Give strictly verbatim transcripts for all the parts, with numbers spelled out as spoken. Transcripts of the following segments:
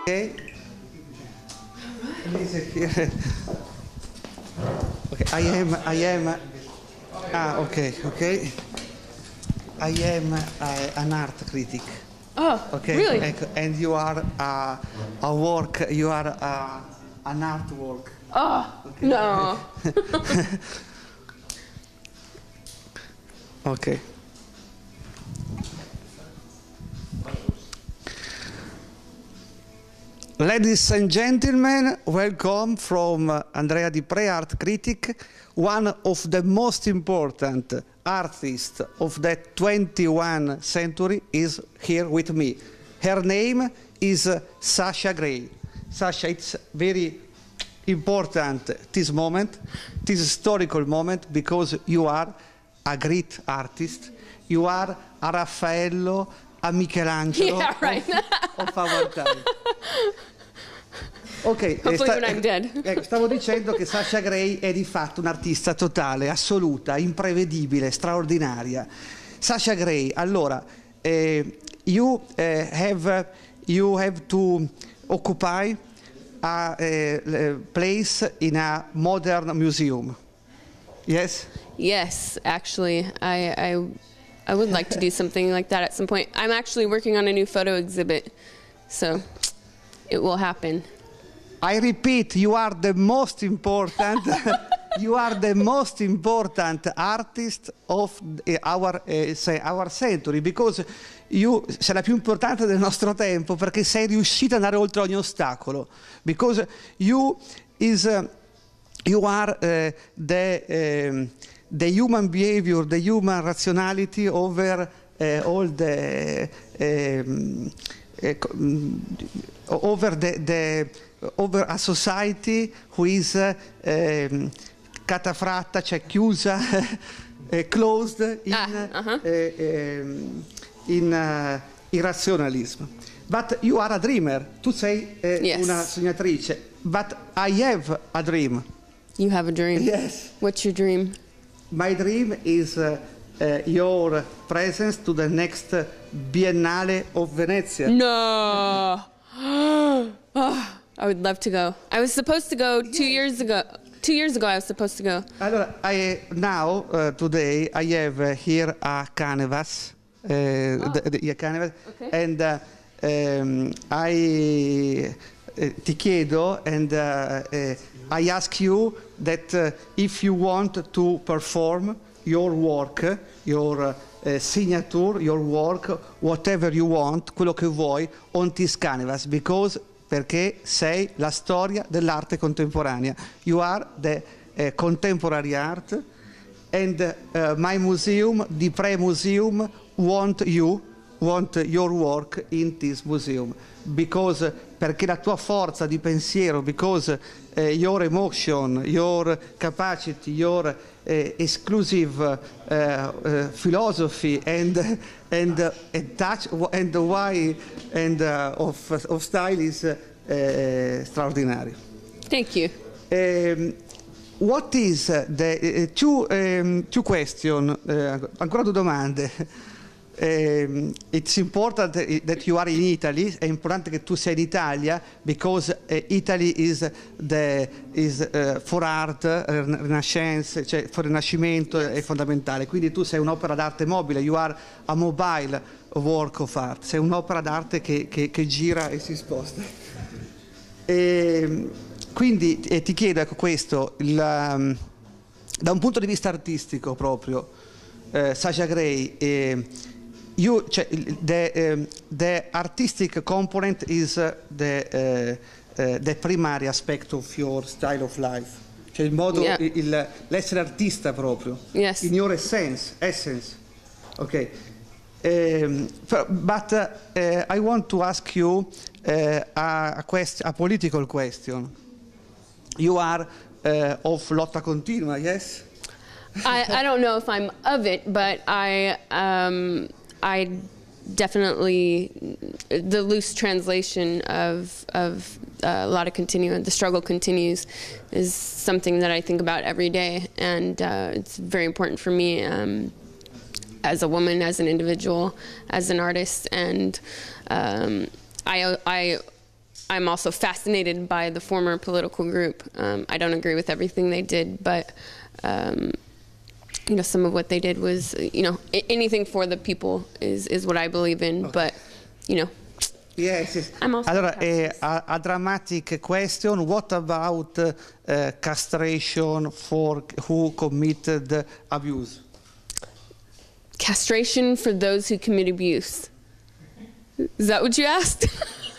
Okay. Okay, I am, I am, ah, okay, okay. I am uh, an art critic. Oh, okay? Really? And, and you are uh, a work, you are uh, an artwork. Oh, okay. No. Okay. Ladies and gentlemen, welcome from uh, Andrea Di Pre, art critic, one of the most important artists of the twenty-first century is here with me. Her name is uh, Sasha Grey. Sasha, it's very important this moment, this historical moment, because you are a great artist. You are a Raffaello, a Michelangelo Yeah, right. of, of our time. Ok, Hopefully sta, when I'm dead. eh, stavo dicendo che Sasha Grey è di fatto un'artista totale, assoluta, imprevedibile, straordinaria. Sasha Grey, allora, eh, you, eh, have, you have to occupy a, a place in a modern museum. Yes? Yes, actually, I, I, I would like to do something like that at some point. I'm actually working on a new photo exhibit, so it will happen. I repeat, you are the most important, you are the most important artist of our, uh, say, our century, because you sei la più importante del nostro tempo, perché sei riuscita ad andare oltre ogni ostacolo, because you is, uh, you are uh, the, um, the human behavior, the human rationality over uh, all the, um, uh, over the, the over a society who is uh, um, catafratta, cioè chiusa, uh, closed in, ah, uh-huh. uh, um, in uh, irrazionalism. But you are a dreamer. Tu sei uh, yes. una sognatrice. But I have a dream. You have a dream? Yes. What's your dream? My dream is uh, uh, your presence to the next Biennale of Venezia. No! Oh. I would love to go. I was supposed to go two years ago. Two years ago, I was supposed to go. Allora, I, now, uh, today, I have uh, here a canvas. Uh, oh. the, the, a canvas. Okay. And uh, um, I uh, ti chiedo, and uh, uh, I ask you that uh, if you want to perform your work, your uh, signature, your work, whatever you want, quello che vuoi, on this canvas, because perché sei la storia dell'arte contemporanea. You are the uh, contemporary art, and uh, my museum, the Pre Museum, want you, want your work in this museum, because perché la tua forza di pensiero, because uh, your emotion, your capacity, your uh, exclusive uh, uh, philosophy and and uh, and touch and the why and uh, of of style is uh, uh, extraordinary. Thank you. Um, what is uh, the uh, two um, two question? Uh, ancora due domande. Um, it's important that you are in Italy. È importante che tu sia in Italia, because uh, Italy is the is uh, for art, uh, Renaissance, cioè for Rinascimento è fondamentale. Quindi tu sei un'opera d'arte mobile. You are a mobile work of art. Sei un'opera d'arte che, che, che gira e si sposta. E, quindi eh, ti chiedo, ecco, questo il, um, da un punto di vista artistico proprio, uh, Sasha Grey. Eh, You, cioè, the, um, the artistic component is uh, the, uh, uh, the primary aspect of your style of life. Cioè il modo, yeah. il, l'essere artista proprio. Yes. In your essence. essence. Ok. Um, but uh, uh, I want to ask you uh, a, a, question, a political question. You are uh, of lotta continua, yes? I, I don't know if I'm of it, but I... Um, I definitely, the loose translation of of uh, Lotta Continua, the struggle continues, is something that I think about every day, and uh, it's very important for me um, as a woman, as an individual, as an artist, and um, I I I'm also fascinated by the former political group. Um, I don't agree with everything they did, but um, you know, some of what they did was, you know, anything for the people is is what I believe in. Okay. But you know. Yes, yes. Allora, eh, a, a dramatic question, what about uh, uh, castration for who committed abuse? Castration for those who commit abuse. Is that what you asked?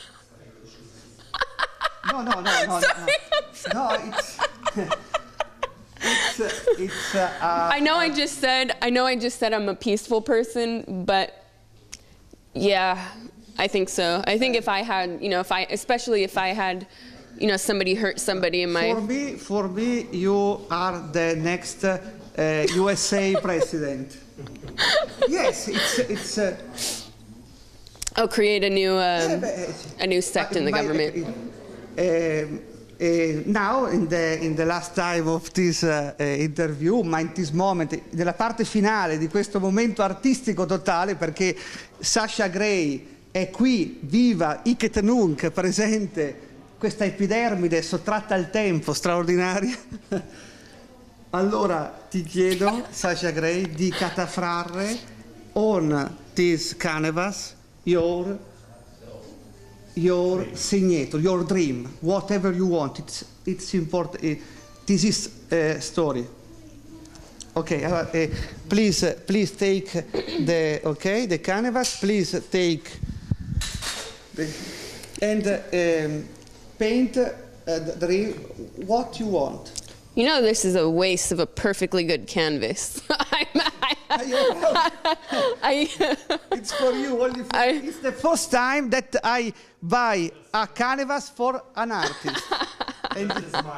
No, no, no, no, sorry, no. No, it's it's uh, it's. Uh, uh, I know I just said I know I just said I'm a peaceful person, but yeah. I think so. I think if I had, you know, if I, especially if I had, you know, somebody hurt somebody in my... For me, for me, you are the next uh, U S A president. Yes, it's... it's uh, oh, create a new, um, a new sect in the government. Uh, uh, now, in the, in the last time of this uh, uh, interview, ma in this moment, nella parte finale di questo momento artistico totale, perché Sasha Grey è qui, viva, hic nunc, presente, questa epidermide sottratta al tempo, straordinaria. Allora ti chiedo, Sasha Grey, di catafrarre on this canvas your, your signature, your dream, whatever you want. It's, it's important. It, this is a story. Okay, uh, uh, please, uh, please take the, okay, the canvas. Please take and uh, um, paint uh, the, what you want. You know, this is a waste of a perfectly good canvas. I, I, it's for you. Only for, I, it's the first time that I buy a canvas for an artist. And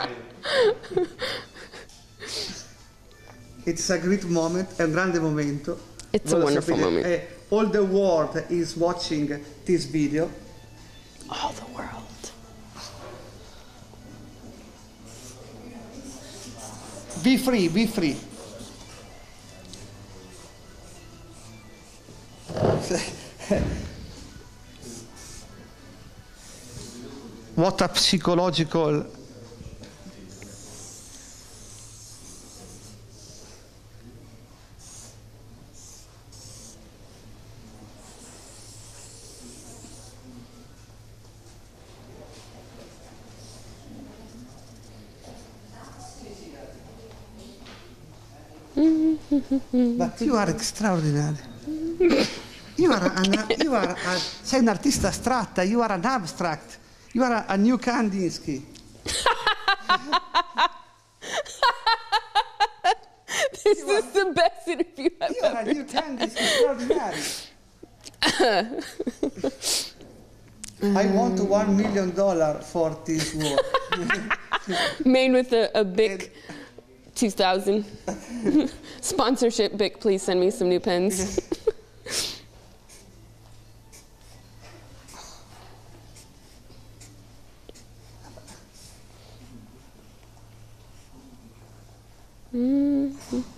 it's a great moment, è un grande momento. It's a wonderful sapere, moment. Uh, all the world is watching this video. All the world. Be free, be free. What a psychological But you are extraordinary. You are an, you are a, sei un artista astratta. You are an abstract. You are a, a new Kandinsky. This you is are, the best interview I've you ever. You are a new Kandinsky. Extraordinary. I want one million dollars for this work. Made with a, a big. two thousand sponsorship. Bic, please send me some new pens. Mm-hmm.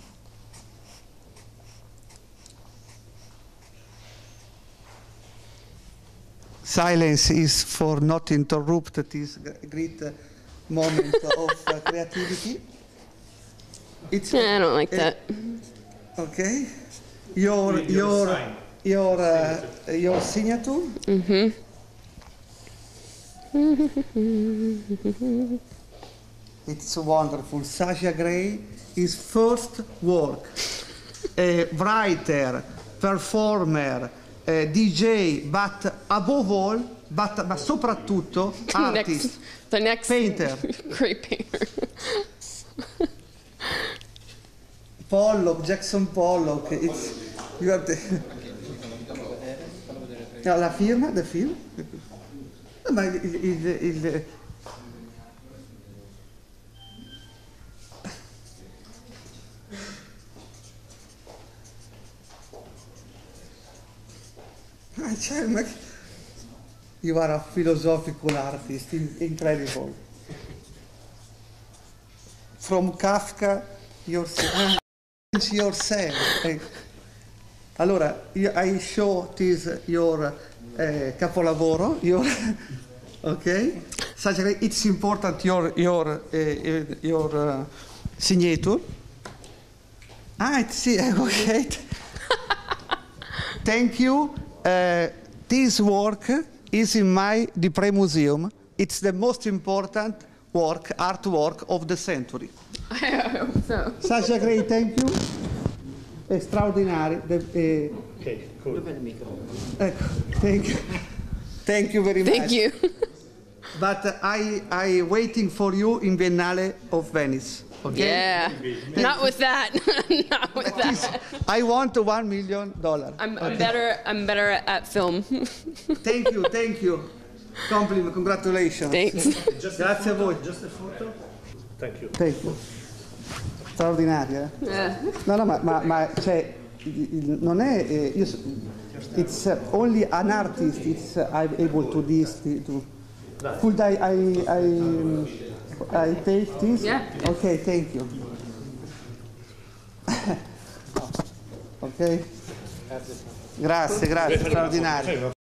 Silence is for not interrupt this great moment of uh, creativity. It's, yeah, I don't like uh, that. Okay, your your your your, uh, your signature. Mm-hmm. It's wonderful. Sasha Grey, his first work, a writer, performer, a D J, but above all, but, but soprattutto artist, next, the next painter, great painter. Pollock, Jackson Pollock, it's, you have the, no, la firma, the film, ma il, il, il you are a philosophical artist, incredible. From Kafka, yourself. yourself. Allora, I show this your uh, capolavoro, your Okay. Such a, it's important your your uh, your uh, signature. Ah, it's okay. Thank you. Uh, this work is in my Dupré Museum. It's the most important work, artwork of the century. I hope so. Such a great thank you. Extraordinary. The, uh, Okay, cool. ecco, thank you. Thank you very much. Thank you. But uh, I I waiting for you in Biennale of Venice. Okay? Yeah. Not with that. Not with that. I want one million dollars. I'm, I'm better. I'm better at film. Thank you, thank you. Compliment, congratulations. Thanks. Just Grazie a voi. Just a photo? Thank you. Thank you. Straordinaria. Eh? Yeah. No, no, ma, ma, ma cioè, il- il- non è. Eh, io, so- it's uh, only an artist. It's uh, I'm able to this. To, could I I I, um, I take this? Yeah. Okay, thank you. Ok. Grazie, grazie, straordinario.